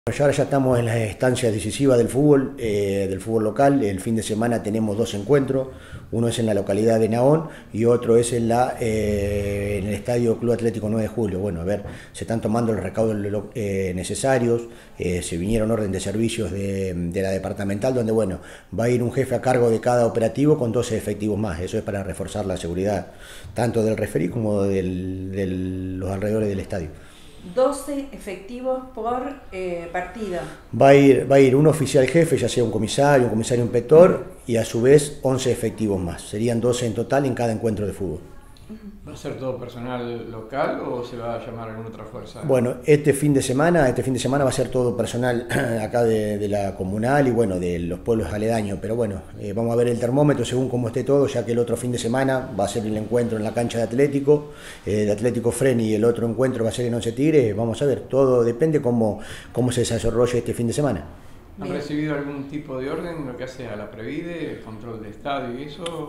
Ahora ya estamos en las instancias decisivas del fútbol local. El fin de semana tenemos dos encuentros, uno es en la localidad de Naón y otro es en el Estadio Club Atlético 9 de Julio. Bueno, a ver, se están tomando los recaudos necesarios, se vinieron orden de servicios de la departamental, donde bueno, va a ir un jefe a cargo de cada operativo con 12 efectivos más. Eso es para reforzar la seguridad tanto del referí como de los alrededores del estadio. 12 efectivos por partido. Va a ir un oficial jefe, ya sea un comisario inspector, y a su vez 11 efectivos más. Serían 12 en total en cada encuentro de fútbol. ¿Va a ser todo personal local o se va a llamar alguna otra fuerza? Bueno, este fin de semana va a ser todo personal acá de la comunal y bueno, de los pueblos aledaños. Pero bueno, vamos a ver el termómetro según cómo esté todo, ya que el otro fin de semana va a ser el encuentro en la cancha de Atlético Freni, y el otro encuentro va a ser en Once Tigres. Vamos a ver, todo depende cómo se desarrolle este fin de semana. ¿Han recibido algún tipo de orden en lo que hace a la Previde, el control de estadio y eso?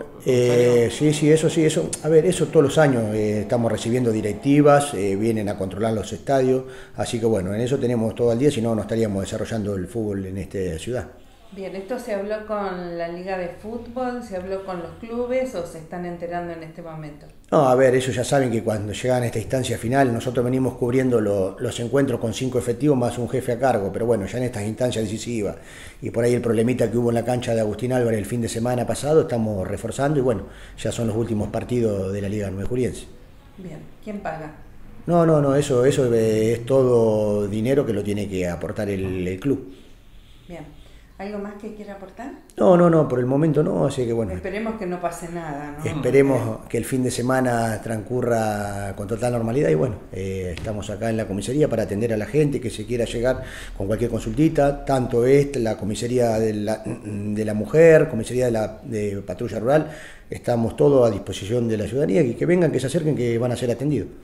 Sí, eso. A ver, eso todos los años estamos recibiendo directivas, vienen a controlar los estadios, así que bueno, en eso tenemos todo el día, si no, no estaríamos desarrollando el fútbol en esta ciudad. Bien, ¿esto se habló con la Liga de Fútbol, se habló con los clubes o se están enterando en este momento? No, a ver, ellos ya saben que cuando llegan a esta instancia final, nosotros venimos cubriendo los encuentros con 5 efectivos más un jefe a cargo, pero bueno, ya en estas instancias decisivas y por ahí el problemita que hubo en la cancha de Agustín Álvarez el fin de semana pasado, estamos reforzando y bueno, ya son los últimos partidos de la Liga Nueve Juriense. Bien, ¿quién paga? No, eso es todo dinero que lo tiene que aportar el club. Bien. ¿Algo más que quiera aportar? No, por el momento no, así que bueno. Esperemos que no pase nada, ¿no? Esperemos que el fin de semana transcurra con total normalidad y bueno, estamos acá en la comisaría para atender a la gente que se quiera llegar con cualquier consultita, tanto la comisaría de la mujer, comisaría de patrulla rural, estamos todos a disposición de la ciudadanía, que vengan, que se acerquen, que van a ser atendidos.